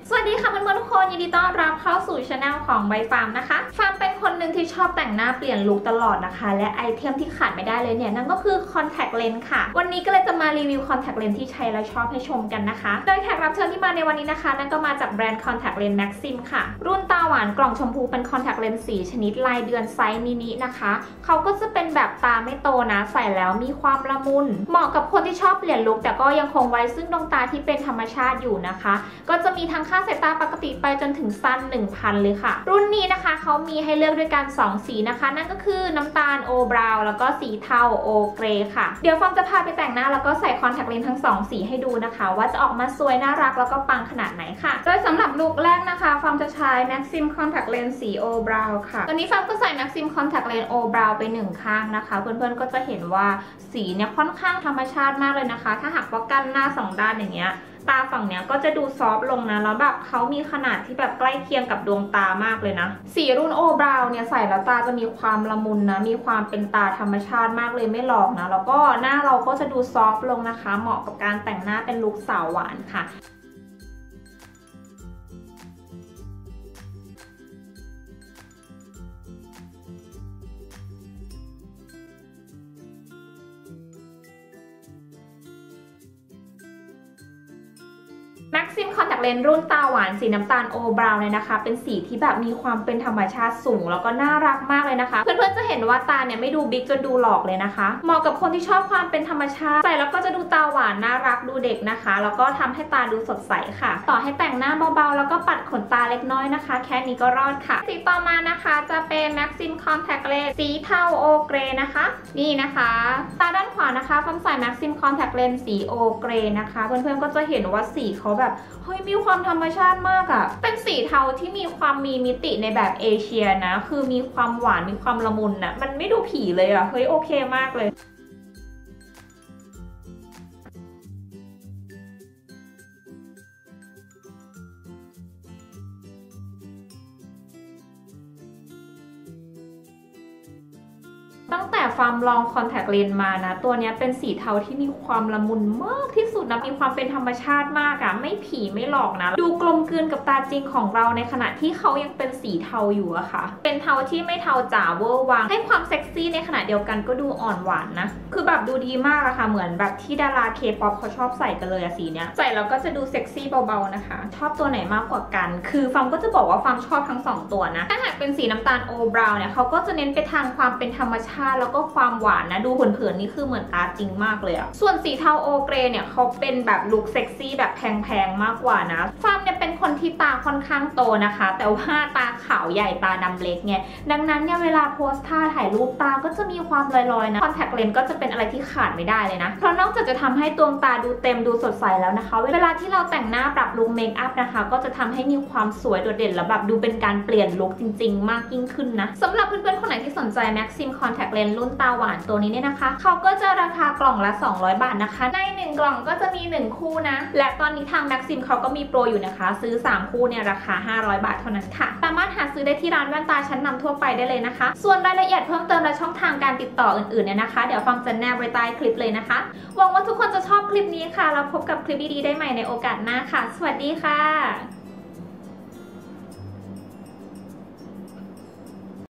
สวัสดีค่ะเพื่อนๆทุกคนยินดีต้อนรับเข้าสู่ช anel ของใบฟาร์มนะคะฟาร์มเป็นคนหนึ่งที่ชอบแต่งหน้าเปลี่ยนลุคตลอดนะคะและไอเทมที่ขาดไม่ได้เลยเนี่ยนั่นก็คือคอนแทคเลนส์ค่ะวันนี้ก็เลยจะมารีวิวคอนแทคเลนส์ที่ใช้แล้วชอบให้ชมกันนะคะโดยแขกรับเชิญที่มาในวันนี้นะคะนั่นก็มาจากแบรนด์คอนแทคเลนส์แม็กซิมค่ะรุ่นตาหวานกล่องชมพูเป็นคอนแทคเลนส์สีชนิดลายเดือนไซส์มินินะคะเขาก็จะเป็นแบบตาไม่โตนะใส่แล้วมีความละมุนเหมาะกับคนที่ชอบเปลี่ยนลุคแต่ก็ยังคงไว้ซึ่งดวงตาที่เป็นธรรมชาติอยู่นะคะก็จะมีทั้งค่าสายตาปกติไปจนถึงสั้น 1,000 เลยค่ะรุ่นนี้นะคะเขามีให้เลือกด้วยกัน2สีนะคะนั่นก็คือน้ำตาลโอบราวน์แล้วก็สีเทาโอเกรค่ะเดี๋ยวฟอร์มจะพาไปแต่งหน้าแล้วก็ใส่คอนแทคเลนส์ทั้ง2สีให้ดูนะคะว่าจะออกมาสวยน่ารักแล้วก็ปังขนาดไหนค่ะโดยสำหรับลุคแรกนะคะฟอร์มจะใช้ Maxim Contact Lens สีโอบราวน์ค่ะตอนนี้ฟอร์มก็ใส่ Maxim Contact Lens โอบราวน์ไป1ข้างนะคะเพื่อนๆก็จะเห็นว่าสีเนี่ยค่อนข้างธรรมชาติมากเลยนะคะถ้าหากว่ากั้นหน้า2ด้านอย่างเงี้ยตาฝั่งเนี้ยก็จะดูซอฟต์ลงนะแล้วแบบเขามีขนาดที่แบบใกล้เคียงกับดวงตามากเลยนะสีรุ่นโอบราวน์เนี่ยใส่แล้วตาจะมีความละมุนนะมีความเป็นตาธรรมชาติมากเลยไม่หลอกนะแล้วก็หน้าเราก็จะดูซอฟต์ลงนะคะเหมาะกับการแต่งหน้าเป็นลุคสาวหวานค่ะMaxim Contact Lens รุ่นตาหวานสีน้ำตาลโอบราวน์เลยนะคะเป็นสีที่แบบมีความเป็นธรรมชาติสูงแล้วก็น่ารักมากเลยนะคะเพื่อนๆจะเห็นว่าตาเนี่ยไม่ดูบิ๊กจนดูหลอกเลยนะคะเหมาะกับคนที่ชอบความเป็นธรรมชาติใส่แล้วก็จะดูตาหวานน่ารักดูเด็กนะคะแล้วก็ทำให้ตาดูสดใสค่ะต่อให้แต่งหน้าเบาๆแล้วก็ปัดขนตาเล็กน้อยนะคะแค่นี้ก็รอดค่ะสีต่อมานะคะจะเป็น Maxim Contact Lens สีเทาโอเกรนะคะนี่นะคะตาด้านขวานะคะฟอร์มใส่ Maxim Contact Lens สีโอเกรนะคะเพื่อนๆก็จะเห็นว่าสีเขาแบบเฮ้ยมีความธรรมชาติมากอะเป็นสีเทาที่มีความมีมิติในแบบเอเชียนะคือมีความหวานมีความละมุนนะมันไม่ดูผีเลยอะเฮ้ยโอเคมากเลยตั้งแต่ฟาร์มลองคอนแทคเลนส์มานะตัวนี้เป็นสีเทาที่มีความละมุนมากที่สุดนะมีความเป็นธรรมชาติมากอะไม่ผีไม่หลอกนะดูกลมกลืนกับตาจริงของเราในขณะที่เขายังเป็นสีเทาอยู่อะค่ะเป็นเทาที่ไม่เทาจ๋าเวอร์วังให้ความเซ็กซี่ในขณะเดียวกันก็ดูอ่อนหวานนะคือแบบดูดีมากอะค่ะเหมือนแบบที่ดาราเคป๊อปเขาชอบใส่กันเลยอะสีเนี้ยใส่แล้วก็จะดูเซ็กซี่เบาๆนะคะชอบตัวไหนมากกว่ากันคือฟาร์มก็จะบอกว่าฟาร์มชอบทั้ง2ตัวนะถ้าหากเป็นสีน้ำตาลโอบราวน์เนี่ยเขาก็จะเน้นไปทางความเป็นธรรมชาติแล้วก็ความหวานนะดูเผินๆนี่คือเหมือนตาจริงมากเลยอะส่วนสีเทาโอเกรเนี่ยเขาเป็นแบบลุคเซ็กซี่แบบแพงๆมากกว่านะฟาร์มเนี่ยเป็นคนที่ตาค่อนข้างโตนะคะแต่ว่าตาขาวใหญ่ตาดำเล็กไงดังนั้นเนี่ยเวลาโพสท่าถ่ายรูปตาก็จะมีความลอยๆนะคอนแทคเลนส์ก็จะเป็นอะไรที่ขาดไม่ได้เลยนะเพราะนอกจากจะทำให้ดวงตาดูเต็มดูสดใสแล้วนะคะเวลาที่เราแต่งหน้าปรับลุคเมคอัพนะคะก็จะทำให้มีความสวยโดดเด่นและแบบดูเป็นการเปลี่ยนลุคจริงๆมากยิ่งขึ้นนะสำหรับเพื่อนๆคนไหนที่สนใจ Maxim Contact Lens รุ่นตาหวานตัวนี้เนี่ยนะคะเขาก็จะราคากล่องละ200 บาทนะคะใน1กล่องก็จะมี1คู่นะและตอนนี้ทาง Maxim เขาก็มีโปรอยู่นะคะซื้อ3คู่เนี่ยราคา500 บาทเท่านั้นค่ะสามารถหาซื้อได้ที่ร้านแว่นตาชั้นนำทั่วไปได้เลยนะคะส่วนรายละเอียดเพิ่มเติมและช่องทางการติดต่ออื่นๆเนี่ยนะคะเดี๋ยวฟอร์มจะแนบไว้ใต้คลิปเลยนะคะหวังว่าทุกคนจะชอบคลิปนี้ค่ะแล้วพบกับคลิปดีๆได้ใหม่ในโอกาสหน้าค่ะสวัสดีค่ะ